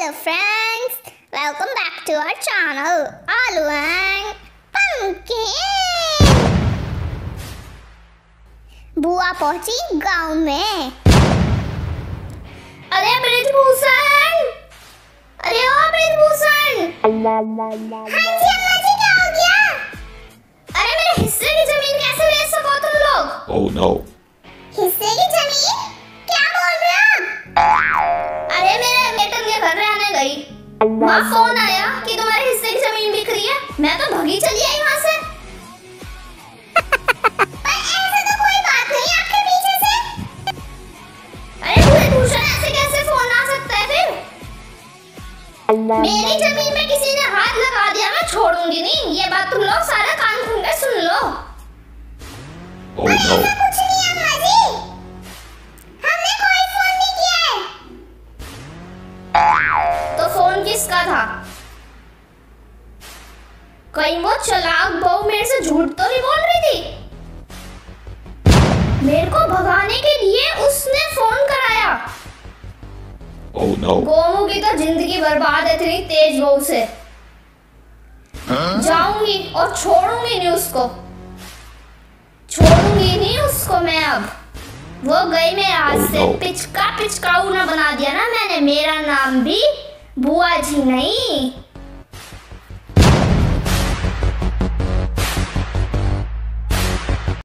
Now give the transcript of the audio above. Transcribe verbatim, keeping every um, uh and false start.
Hello friends, welcome back to our channel Aalu and Pumpkin। बुआ पहुंची गांव में। अरे ब्रिजभूषण, अरे ओ ब्रिजभूषण। हाँ जी अम्मा जी, क्या हो गया? अरे मेरे हिस्से की जमीन कैसे बेच सको तुम लोग? Oh no। हिस्से की जमीन? क्या बोल रहे हो? अरे मेरे बेटे के घर रहने गई, वहाँ फोन आया कि तुम्हारे हिस्से की जमीन बिक रही है। मैं तो भगी चली आई वहाँ से। पर ऐसा तो कोई बात नहीं आपके पीछे से। अरे ब्रिजभूषण, ऐसे कैसे फोन आ सकता है फिर? मेरी जमीन में किसी ने हाथ लगा दिया, मैं छोड़ूंगी नहीं। ये बात तुम लोग सारा कान खोल के सुन लो। Oh no। ऐसा कुछ नहीं है अम्मा जी, हमने कोई फोन नहीं किया है। तो फोन किसका था? कहीं वो चालाक बहू मेरे से झूठ तो नहीं बोल रही थी? मेरे को भगाने के लिए उसने फोन कराया। Oh no। गोमू की तो जिंदगी बर्बाद है इतनी तेज बहू से। हाँ? जाऊंगी और छोड़ूंगी नहीं उसको, छोड़ूंगी नहीं उसको मैं अब। वो गई मेरे हाथ Oh से। no। पिचका पिचकाऊ ना बना दिया ना मैंने। मेरा नाम भी बुआ जी नहीं,